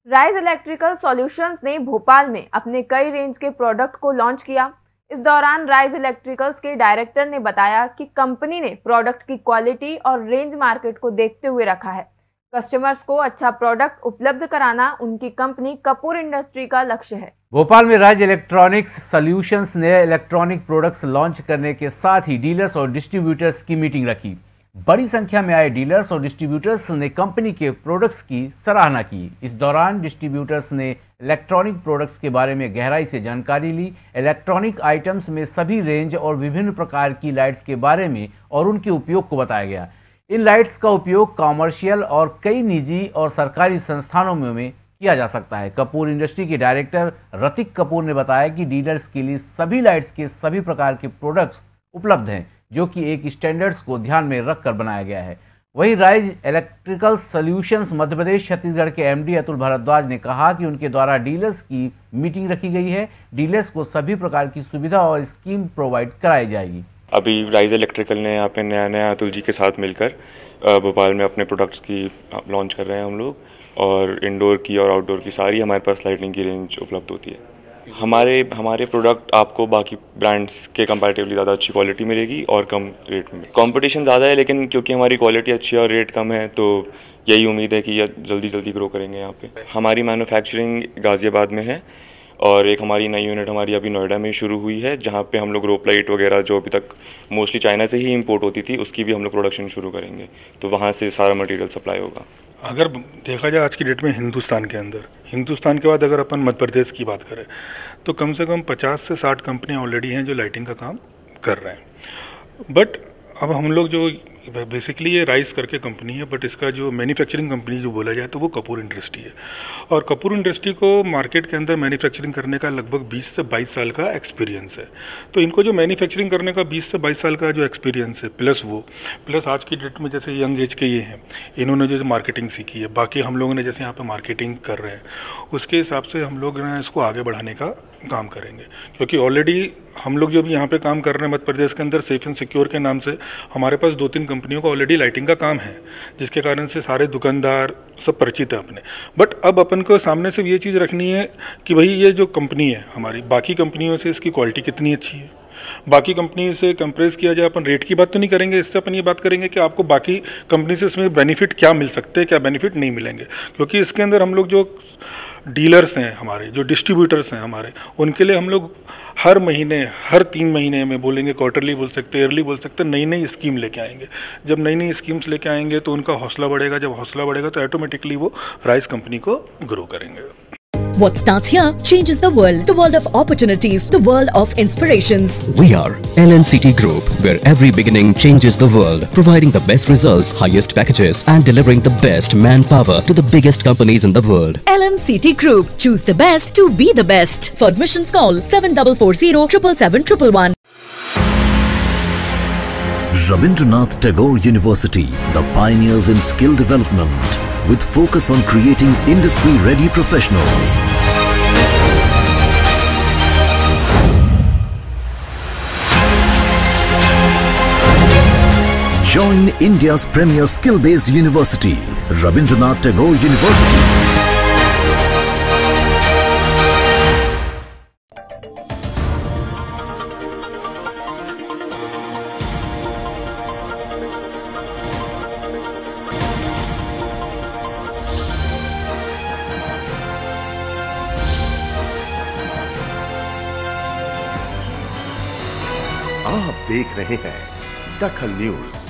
Rise electrical solutions ने भोपाल में अपने कई रेंज के प्रोडक्ट को लॉन्च किया। इस दौरान राइज इलेक्ट्रिकल्स के डायरेक्टर ने बताया कि कंपनी ने प्रोडक्ट की क्वालिटी और रेंज मार्केट को देखते हुए रखा है। कस्टमर्स को अच्छा प्रोडक्ट उपलब्ध कराना उनकी कंपनी कपूर इंडस्ट्री का लक्ष्य है। भोपाल में राइज इलेक्ट्रॉनिक्स सॉल्यूशंस ने इलेक्ट्रॉनिक प्रोडक्ट्स लॉन्च करने के साथ ही डीलर्स और डिस्ट्रीब्यूटर्स की मीटिंग रखी। बड़ी संख्या में आए डीलर्स और डिस्ट्रीब्यूटर्स ने कंपनी के प्रोडक्ट्स की सराहना की। इस दौरान डिस्ट्रीब्यूटर्स ने इलेक्ट्रॉनिक प्रोडक्ट्स के बारे में गहराई से जानकारी ली। इलेक्ट्रॉनिक आइटम्स में सभी रेंज और विभिन्न प्रकार की लाइट्स के बारे में और उनके उपयोग को बताया गया। इन लाइट्स का उपयोग कॉमर्शियल और कई निजी और सरकारी संस्थानों में किया जा सकता है। कपूर इंडस्ट्री के डायरेक्टर रतिक कपूर ने बताया कि डीलर्स के लिए सभी लाइट्स के सभी प्रकार के प्रोडक्ट्स उपलब्ध हैं, जो कि एक स्टैंडर्ड्स को ध्यान में रखकर बनाया गया है। वहीं rise electrical solutions Madhya Pradesh Chhattisgarh के एमडी अतुल भारद्वाज ने कहा कि उनके द्वारा डीलर्स की मीटिंग रखी गई है। डीलर्स को सभी प्रकार की सुविधा और स्कीम प्रोवाइड कराई जाएगी। अभी राइज इलेक्ट्रिकल ने यहाँ पे नया अतुल जी के साथ मिलकर भोपाल में अपने प्रोडक्ट्स की लॉन्च कर रहे हैं हम लोग, और इंडोर की और आउटडोर की सारी हमारे पास लाइटिंग की रेंज उपलब्ध होती है। हमारे प्रोडक्ट आपको बाकी ब्रांड्स के कंपैरेटिवली ज़्यादा अच्छी क्वालिटी मिलेगी और कम रेट में। कंपटीशन ज़्यादा है, लेकिन क्योंकि हमारी क्वालिटी अच्छी है और रेट कम है, तो यही उम्मीद है कि ये जल्दी ग्रो करेंगे यहाँ पे। हमारी मैन्युफैक्चरिंग गाज़ियाबाद में है और एक हमारी नई यूनिट हमारी अभी नोएडा में शुरू हुई है, जहाँ पे हम लोग रोप लाइट वगैरह जो अभी तक मोस्टली चाइना से ही इंपोर्ट होती थी, उसकी भी हम लोग प्रोडक्शन शुरू करेंगे, तो वहाँ से सारा मटेरियल सप्लाई होगा। अगर देखा जाए आज की डेट में हिंदुस्तान के बाद अगर अपन मध्य प्रदेश की बात करें तो कम से कम 50 से 60 कंपनियां ऑलरेडी हैं जो लाइटिंग का काम कर रहे हैं। बट अब हम लोग जो बेसिकली ये राइज करके कंपनी है, बट इसका जो मैन्युफैक्चरिंग कंपनी जो बोला जाए तो वो कपूर इंडस्ट्री है। और कपूर इंडस्ट्री को मार्केट के अंदर मैन्युफैक्चरिंग करने का लगभग 20 से 22 साल का एक्सपीरियंस है। तो इनको जो मैन्युफैक्चरिंग करने का 20 से 22 साल का जो एक्सपीरियंस है, प्लस आज की डेट में जैसे यंग एज के ये हैं, इन्होंने जो मार्केटिंग सीखी है, बाकी हम लोगों ने जैसे यहाँ पर मार्केटिंग कर रहे हैं, उसके हिसाब से हम लोग ना इसको आगे बढ़ाने का काम करेंगे। क्योंकि ऑलरेडी हम लोग जो भी यहाँ पे काम कर रहे हैं मध्य प्रदेश के अंदर, सेफ एंड सिक्योर के नाम से हमारे पास 2-3 कंपनियों का ऑलरेडी लाइटिंग का काम है, जिसके कारण से सारे दुकानदार सब परिचित हैं अपने। बट अब अपन को सामने से ये चीज़ रखनी है कि भाई ये जो कंपनी है हमारी, बाकी कंपनियों से इसकी क्वालिटी कितनी अच्छी है। बाकी कंपनी से कंपेयर किया जाए, अपन रेट की बात तो नहीं करेंगे, इससे अपन ये बात करेंगे कि आपको बाकी कंपनी से इसमें बेनिफिट क्या मिल सकते हैं, क्या बेनिफिट नहीं मिलेंगे। क्योंकि इसके अंदर हम लोग जो डीलर्स हैं हमारे, जो डिस्ट्रीब्यूटर्स हैं हमारे, उनके लिए हम लोग हर महीने, हर 3 महीने में बोलेंगे, क्वार्टरली बोल सकते, ईयरली बोल सकते, नई स्कीम लेके आएंगे। जब नई स्कीम्स लेके आएंगे तो उनका हौसला बढ़ेगा। जब हौसला बढ़ेगा तो ऑटोमेटिकली वो राइज कंपनी को ग्रो करेंगे। What starts here changes the world of opportunities, the world of inspirations. We are LNCT Group, where every beginning changes the world, providing the best results, highest packages, and delivering the best manpower to the biggest companies in the world. LNCT Group, choose the best to be the best. For admissions call 7440 777 111. Rabindranath Tagore University, the pioneers in skill development, with focus on creating industry-ready professionals. Join India's premier skill-based university, Rabindranath Tagore University. आप देख रहे हैं दखल news.